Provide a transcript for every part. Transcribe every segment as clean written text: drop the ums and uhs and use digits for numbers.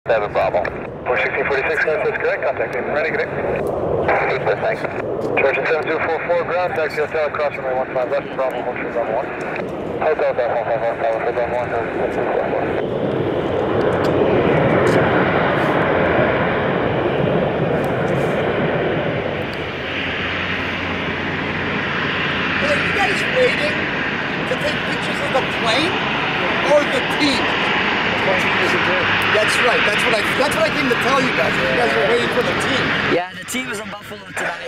7 Bravo. 1646, that's correct. Contact me. Ready, good day. Good, thanks. Trojan 7244, ground, taxi hotel across from 15 left, Bravo 13 Bravo 1. Hotel, Bravo 1, Bravo 1, waiting to take pictures of the plane or the team? The plane isn't good. That's right. That's what I came to tell you guys. You guys are waiting for the team. Yeah, the team is in Buffalo tonight.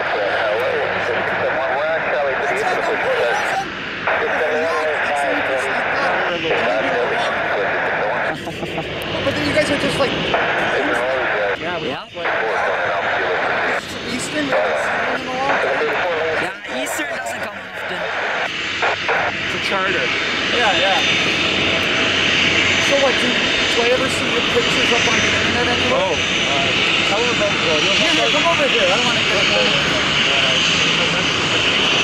But then you guys are just like... Yeah. Eastern? Yeah, Eastern doesn't come often. It's a charter. Yeah. So what, do I ever see your pictures up on the internet anymore? Tell them about... Come over here. I don't want to get